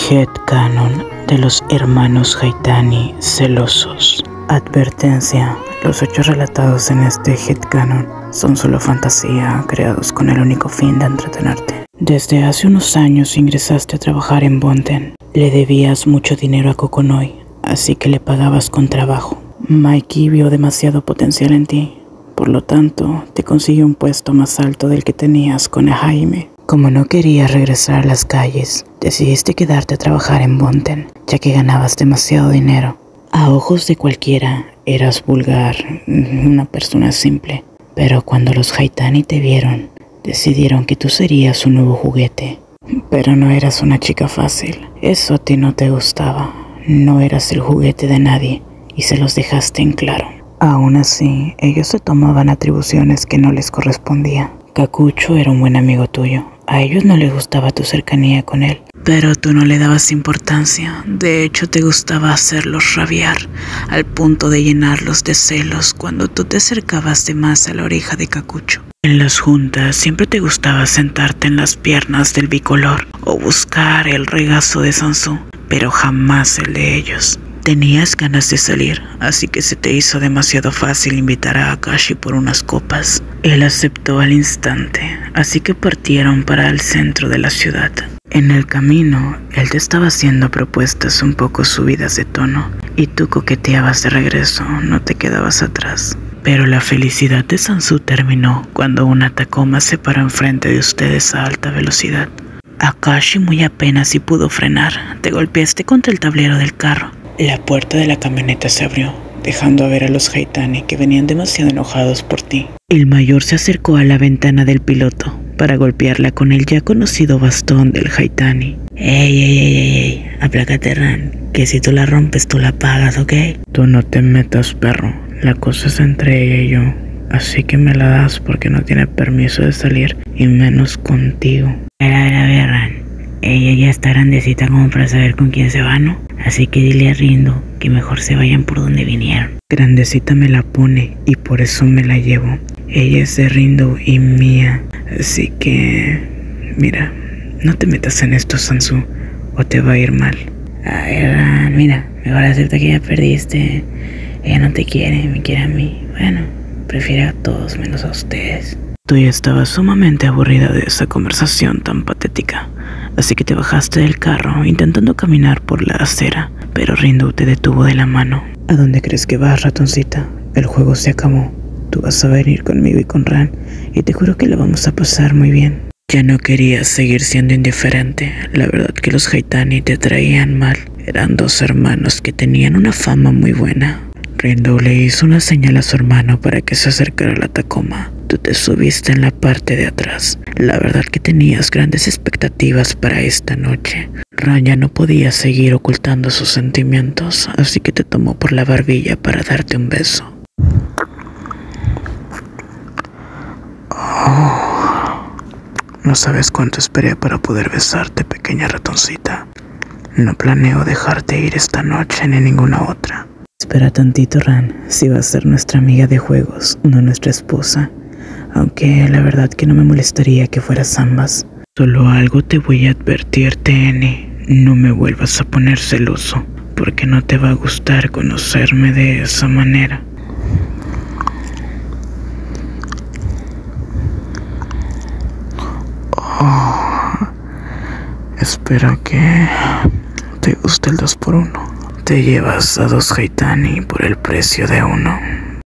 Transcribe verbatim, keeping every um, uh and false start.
Headcanon de los hermanos Haitani celosos. Advertencia: los hechos relatados en este headcanon son solo fantasía, creados con el único fin de entretenerte. Desde hace unos años ingresaste a trabajar en Bonten. Le debías mucho dinero a Kokonoi, así que le pagabas con trabajo. Mikey vio demasiado potencial en ti, por lo tanto te consiguió un puesto más alto del que tenías con Jaime. Como no querías regresar a las calles, decidiste quedarte a trabajar en Bonten, ya que ganabas demasiado dinero. A ojos de cualquiera, eras vulgar, una persona simple. Pero cuando los Haitani te vieron, decidieron que tú serías un nuevo juguete. Pero no eras una chica fácil. Eso a ti no te gustaba. No eras el juguete de nadie, y se los dejaste en claro. Aún así, ellos se tomaban atribuciones que no les correspondían. Kakucho era un buen amigo tuyo. A ellos no les gustaba tu cercanía con él, pero tú no le dabas importancia. De hecho, te gustaba hacerlos rabiar, al punto de llenarlos de celos cuando tú te acercabas de más a la oreja de Kakucho. En las juntas siempre te gustaba sentarte en las piernas del bicolor o buscar el regazo de Sansu, pero jamás el de ellos. Tenías ganas de salir, así que se te hizo demasiado fácil invitar a Akashi por unas copas. Él aceptó al instante, así que partieron para el centro de la ciudad. En el camino, él te estaba haciendo propuestas un poco subidas de tono, y tú coqueteabas de regreso, no te quedabas atrás. Pero la felicidad de Sansu terminó cuando una Tacoma se paró enfrente de ustedes a alta velocidad. Akashi muy apenas si pudo frenar, te golpeaste contra el tablero del carro. La puerta de la camioneta se abrió, dejando a ver a los Haitani que venían demasiado enojados por ti. El mayor se acercó a la ventana del piloto para golpearla con el ya conocido bastón del Haitani. Ey, ey, ey, ey, ey, aplácate, Ran, que si tú la rompes tú la pagas, ¿ok? Tú no te metas, perro, la cosa es entre ella y yo, así que me la das porque no tiene permiso de salir, y menos contigo. A ver, a ver, a ver, Ran. Ella ya está grandecita como para saber con quién se va, ¿no? Así que dile a Rindo que mejor se vayan por donde vinieron. Grandecita me la pone y por eso me la llevo. Ella es de Rindo y mía. Así que... mira, no te metas en esto, Sansu, o te va a ir mal. A ver, mira, mejor acepta que ya perdiste. Ella no te quiere, me quiere a mí. Bueno, prefiere a todos menos a ustedes. Tú ya estabas sumamente aburrida de esa conversación tan patética, así que te bajaste del carro intentando caminar por la acera, pero Rindo te detuvo de la mano. ¿A dónde crees que vas, ratoncita? El juego se acabó. Tú vas a venir conmigo y con Ran, y te juro que la vamos a pasar muy bien. Ya no querías seguir siendo indiferente. La verdad que los Haitani te traían mal. Eran dos hermanos que tenían una fama muy buena. Rindo le hizo una señal a su hermano para que se acercara a la Tacoma. Tú te subiste en la parte de atrás. La verdad que tenías grandes expectativas para esta noche. Ran ya no podía seguir ocultando sus sentimientos, así que te tomó por la barbilla para darte un beso. Oh, no sabes cuánto esperé para poder besarte, pequeña ratoncita. No planeo dejarte ir esta noche ni ninguna otra. Espera tantito, Ran, si va a ser nuestra amiga de juegos, no nuestra esposa. Aunque la verdad que no me molestaría que fueras ambas. Solo algo te voy a advertir, T N. No me vuelvas a poner celoso, porque no te va a gustar conocerme de esa manera. Oh, espero que te guste el dos por uno. Te llevas a dos Haitani por el precio de uno.